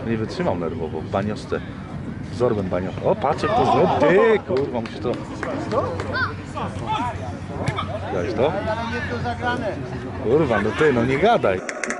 Nie wytrzymał nerwowo, w baniosce. Zorbem baniosce. O, patrz jak to zrobił. Ty, kurwa, musisz to... Widziałeś to? Kurwa, no ty, no nie gadaj.